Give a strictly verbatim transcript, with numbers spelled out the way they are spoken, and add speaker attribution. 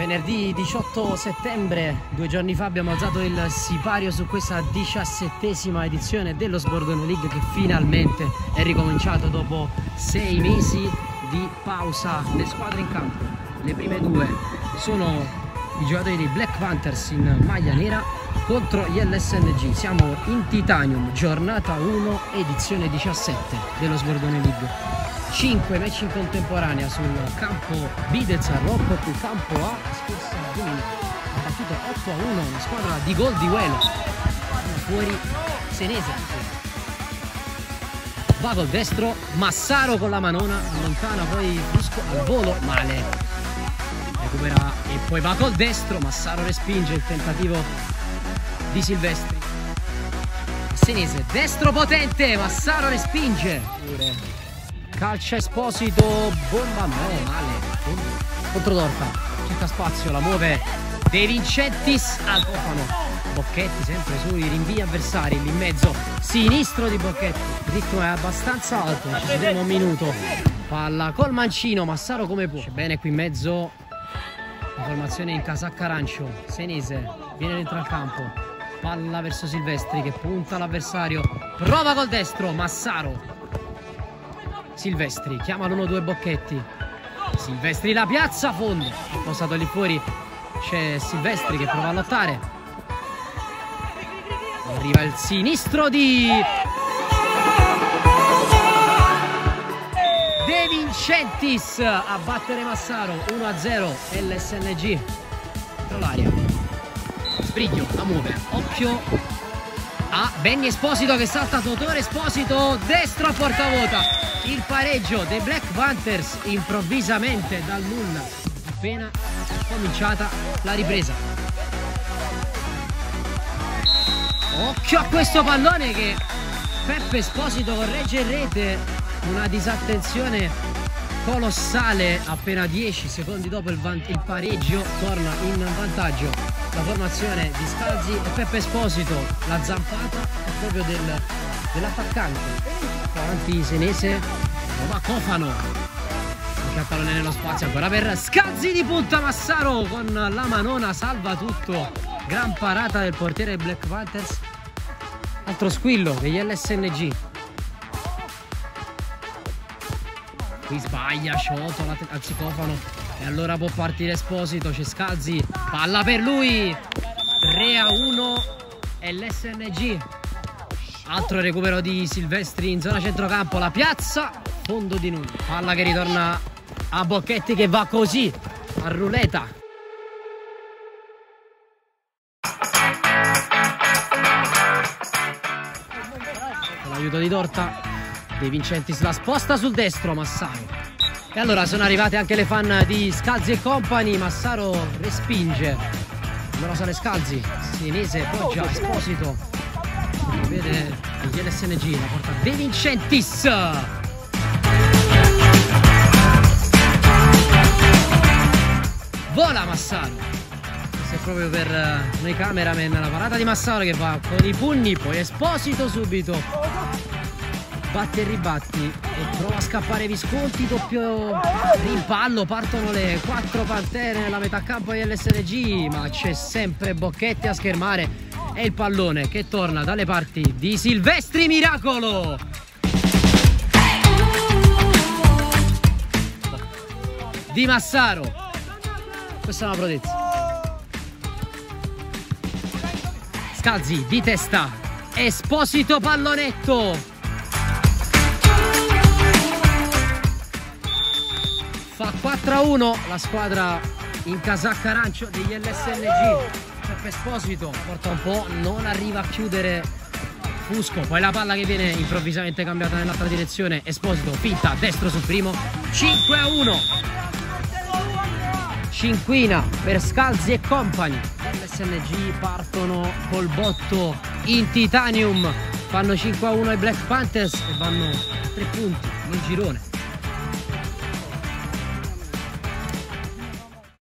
Speaker 1: Venerdì diciotto settembre, due giorni fa abbiamo alzato il sipario su questa diciassettesima edizione dello Sbordone League che finalmente è ricominciato dopo sei mesi di pausa. Le squadre in campo, le prime due sono i giocatori dei Black Panthers in maglia nera contro gli L S N G. Siamo in Titanium, giornata uno, edizione diciassette dello Sbordone League. cinque match in contemporanea sul campo B del San Rocco, più campo A. Scorsa domenica ha battuto otto a uno una squadra di gol di Uelo, fuori Senese. Va col destro, Massaro con la manona, allontana poi Fusco al volo, male, recupera e poi va col destro, Massaro respinge il tentativo di Silvestri. Senese, destro potente, Massaro respinge pure. Calcia Esposito, bomba, no, male, contro Dorta, cerca spazio, la muove De Vincentis al cofano, Bocchetti sempre sui rinvii avversari, lì in mezzo, sinistro di Bocchetti, il ritmo è abbastanza alto, ci vedremo un minuto, palla col mancino, Massaro come può, c'è bene qui in mezzo, la formazione in casacca arancio, Senese viene dentro al campo, palla verso Silvestri che punta l'avversario, prova col destro, Massaro. Silvestri chiama l'uno due Bocchetti, Silvestri la piazza, fondo, posato lì fuori, c'è Silvestri che prova a lottare, arriva il sinistro di De Vincentis a battere Massaro, uno a zero L S N G dentro l'aria. Sbriglio la muove, occhio a Benny Esposito che salta, Totore Esposito, destro a porta vuota. Il pareggio dei Black Panthers improvvisamente dal nulla, appena cominciata la ripresa. Occhio a questo pallone che Peppe Esposito corregge in rete, una disattenzione colossale. Appena dieci secondi dopo il, il pareggio torna in vantaggio la formazione di Scalzi e Peppe Esposito. La zampata è proprio del, dell'attaccante. Avanti Senese, va Cofano, anche il pallone nello spazio ancora per Scalzi di punta, Massaro con la manona salva tutto, gran parata del portiere Black Panthers. Altro squillo degli L S N G, qui sbaglia Sciotto, anzi Cofano, e allora può partire Esposito, c'è Scalzi, palla per lui, tre a uno L S N G. Altro recupero di Silvestri in zona centrocampo, la piazza, fondo di nulla, palla che ritorna a Bocchetti che va così a ruleta. Con l'aiuto di Dorta, De Vincentis la sposta sul destro, Massaro. E allora sono arrivate anche le fan di Scalzi e compagni, Massaro respinge, allora sale Scalzi, Senese poggia Esposito. Vede il L S N G, la porta De Vincentis, vola Massaro, questo è proprio per noi cameraman, la parata di Massaro che va con i pugni, poi Esposito subito batti e ribatti e prova a scappare Visconti, doppio rimpallo, partono le quattro pantere nella metà campo di L S N G, ma c'è sempre Bocchetti a schermare. E il pallone che torna dalle parti di Silvestri, miracolo! Di Massaro. Questa è una prodezza. Scalzi di testa. Esposito pallonetto. Fa quattro a uno la squadra in casacca arancio degli L S N G. Peppe Esposito porta un po', non arriva a chiudere Fusco, poi la palla che viene improvvisamente cambiata nell'altra direzione, Esposito finta, destro sul primo, cinque a uno. Cinquina per Scalzi e compagni. L S N G partono col botto in Titanium, fanno cinque a uno ai Black Panthers e vanno a tre punti nel girone.